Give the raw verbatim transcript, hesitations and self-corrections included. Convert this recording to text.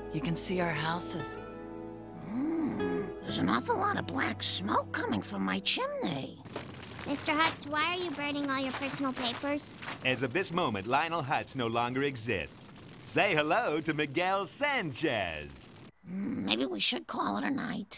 You can see our houses. Hmm, there's an awful lot of black smoke coming from my chimney. Mister Hutz, why are you burning all your personal papers? As of this moment, Lionel Hutz no longer exists. Say hello to Miguel Sanchez. Hmm, maybe we should call it a night.